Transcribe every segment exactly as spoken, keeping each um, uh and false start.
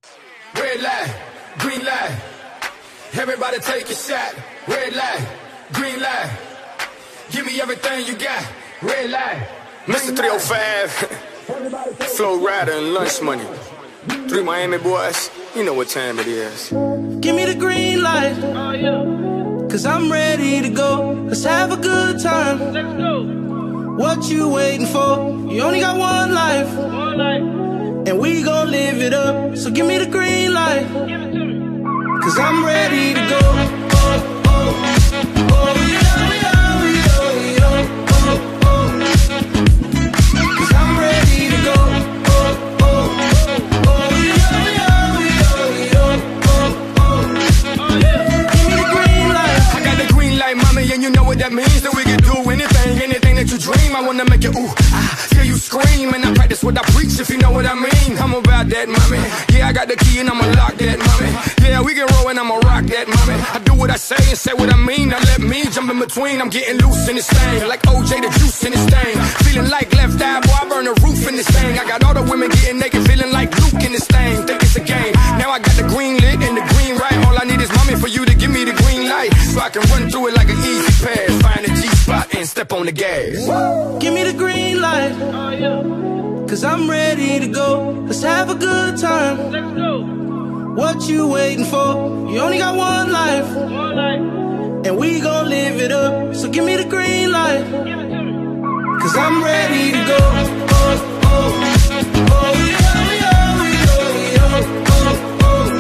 Red light, green light. Everybody take a shot. Red light, green light. Give me everything you got. Red light. Mister three oh five, Flow Rider and Lunch Money. Three Miami boys, you know what time it is. Give me the green light. Oh, yeah. Cause I'm ready to go. Let's have a good time. Let's go. What you waiting for? You only got one life. One life. And we gon' live it up. So give me the green light. Give it to me. Cause I'm ready to go. Oh, oh, oh, yeah, yeah, yeah, yeah, oh, oh. Cause I'm ready to go. Oh, oh, oh, yeah, yeah, yeah, yeah, oh, oh. Oh, yeah. Give me the green light. I got the green light, mommy, and you know what that means. That we can do anything, anything that you dream. I wanna make it ooh, ah, hear you scream. And I practice what I preach, if you know what I mean. I'm about that, mommy. Yeah, I got the key and I'ma lock that, mommy. Yeah, we can roll and I'ma rock that, mommy. I do what I say and say what I mean. Now let me jump in between. I'm getting loose in this thing, like O J the juice in this thing. Feeling like left eye, boy, I burn the roof in this thing. I got all the women getting naked, feeling like Luke in this thing. Think it's a game. Now I got the green lit and the green right. All I need is mommy for you to give me the green light, so I can run through it like an easy pass. Find a G spot and step on the gas. Give me the green light. Oh, yeah. Cause I'm ready to go. Let's have a good time. Let's go. What you waiting for? You only got one life. One life. And we gon' live it up. So give me the green light. Give it to me. Cause I'm ready to go. Oh, oh, oh, yeah, yeah, yeah, yeah, oh,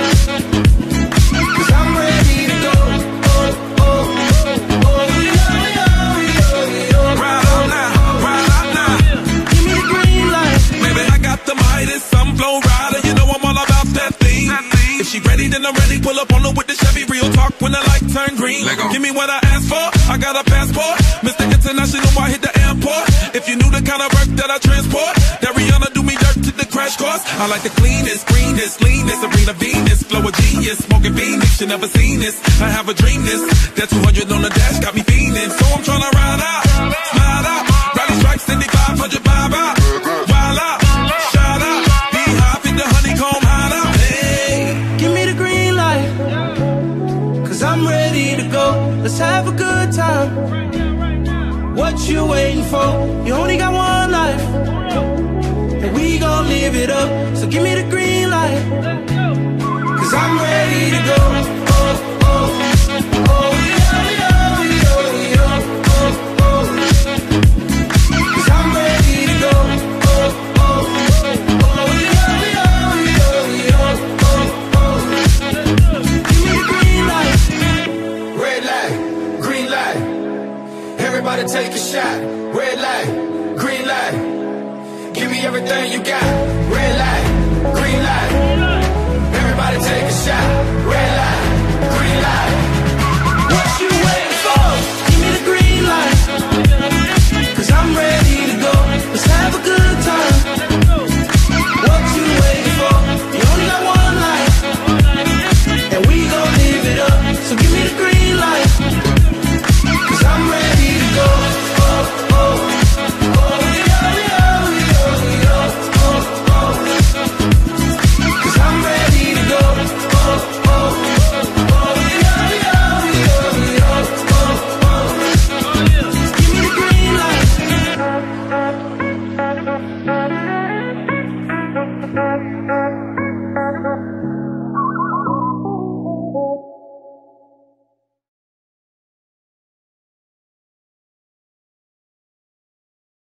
oh. Cause I'm ready to go. Oh, oh, oh, yeah, yeah, yeah, yeah. Ride out now, ride out now. Give me the green light. Baby, I got the Midas, I'm Flow Rider. You know I'm all about that thing. If she ready, then I'm ready. Pull up on her with the Chevy. Real talk when the light turn green. Give me what I asked for. I got a passport. Mister International, I hit the airport. If you knew the kind of work that I transport, that Rihanna do me dirt to the crash course. I like the cleanest, greenest, leanest, Serena Venus, flow a genius, smoking Phoenix. You never seen this. I have a dream this. That two hundred on the dash got me feeling. So I'm tryna ride out, slide out, rally stripes, seventy-five hundred vibe out, wild out, shout out, be high, fit the honeycomb hide out. Hey, give me the green light. Cause I'm ready to go. Let's have a good time. What you waiting for? You only got one life. And we gon' live it up. So give me the green light. Cause I'm ready to go. Oh, oh, oh, yeah, yeah, yeah, yeah, oh, oh. Cause I'm ready to go. Oh, oh, oh, yeah, yeah, yeah, yeah, oh, oh. Give me the green light. Red light, green light. Everybody take a shot. Red light, green light. Give me everything you got. Red light, green light. Everybody take a shot. Red